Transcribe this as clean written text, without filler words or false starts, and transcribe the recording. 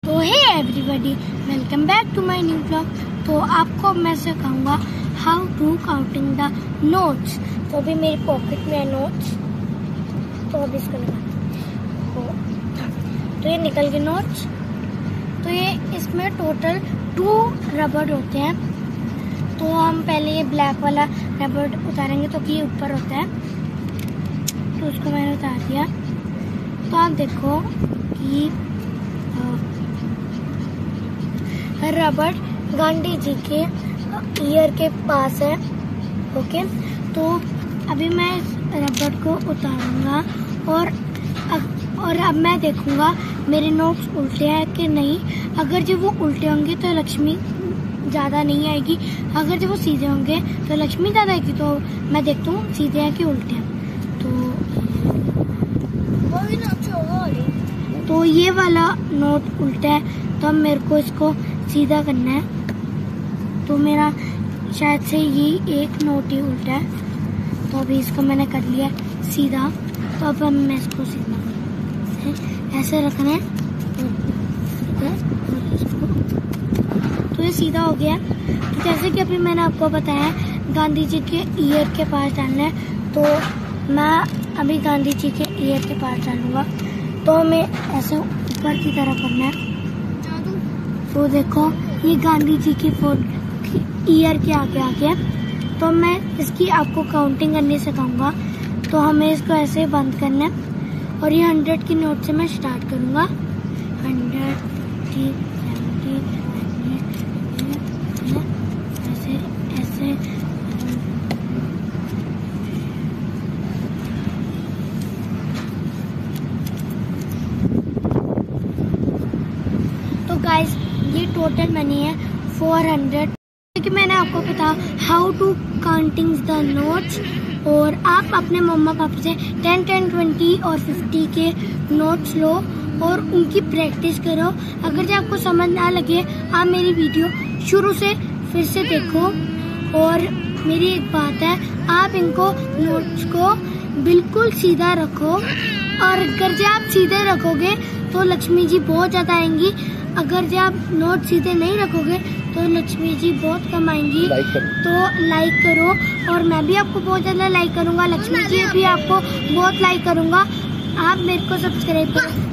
तो hey everybody, welcome back to my new blog. तो आपको मैं सिखाऊंगा how to counting the notes. तो अभी मेरी पॉकेट में है नोट्स, तो अभी इसको निकाल। तो ये निकल गए नोट्स। तो ये इसमें टोटल 2 रबड़ होते हैं। तो हम पहले ये ब्लैक वाला रबड़ उतारेंगे, तो कि ये ऊपर होता है, तो उसको मैंने उतार दिया। तो आप देखो कि रबड़ गांधी जी के ईयर के पास है। ओके, तो अभी मैं इस रबड़ को उतारूंगा और अब मैं देखूंगा मेरे नोट्स उल्टे हैं कि नहीं। अगर जब वो उल्टे होंगे तो लक्ष्मी ज़्यादा नहीं आएगी, अगर जब वो सीधे होंगे तो लक्ष्मी ज़्यादा आएगी। तो मैं देखता हूँ सीधे हैं कि उल्टे हैं। तो ये वाला नोट उल्टा है, तो अब मेरे को इसको सीधा करना है। तो मेरा शायद से ये एक नोट ही उल्टा है, तो अभी इसको मैंने कर लिया सीधा। तो अब मैं इसको सीधा ऐसे रखना है, तो ये सीधा हो गया। तो जैसे कि अभी मैंने आपको बताया गांधी जी के ईयर के पास डालना है, तो मैं अभी गांधी जी के ईयर के पास डालूंगा। तो हमें ऐसे ऊपर की तरफ करना है। तो देखो ये गांधी जी की ईयर के आगे आ गया। तो मैं इसकी आपको काउंटिंग करने सिखाऊंगा। तो हमें इसको ऐसे बंद करना है और ये 100 की नोट से मैं स्टार्ट करूंगा। 100, 50, 70, ऐसे ऐसे। तो गाइस ये टोटल मनी है 400। कि मैंने आपको बताया how to counting the notes, और आप अपने मम्मा पापा से 10, 10, 20 और 50 के नोट्स लो और उनकी प्रैक्टिस करो। अगर जब आपको समझ ना लगे, आप मेरी वीडियो शुरू से फिर से देखो। और मेरी एक बात है, आप इनको नोट्स को बिल्कुल सीधा रखो, और अगर जब आप सीधे रखोगे तो लक्ष्मी जी बहुत ज्यादा आएंगी। अगर जब आप नोट सीधे नहीं रखोगे तो लक्ष्मी जी बहुत कम आएंगी। तो लाइक करो, और मैं भी आपको बहुत ज्यादा लाइक करूंगा, लक्ष्मी जी भी आपको बहुत लाइक करूंगा। आप मेरे को सब्सक्राइब करो।